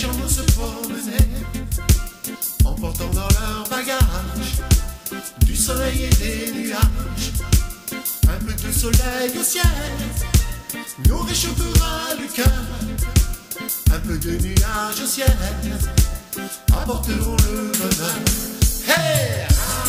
gens se promenaient, emportant dans leur bagage du soleil et des nuages. Un peu de soleil au ciel nous réchauffera le cœur. Un peu de nuages au ciel apporteront le bonheur. Hey!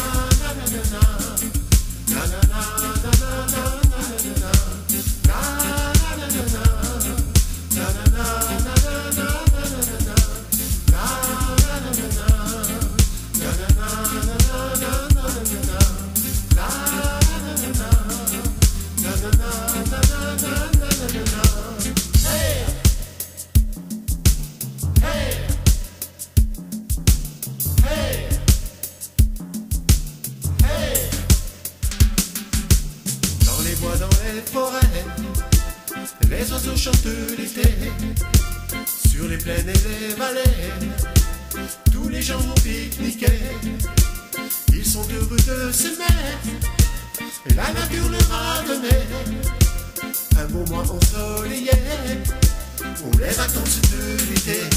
Dans les forêts, les oiseaux chantent l'été. Sur les plaines et les vallées, tous les gens vont pique-niquer. Ils sont heureux de s'aimer, la nature leur a donné un beau mois ensoleillé pour les vacances de l'été.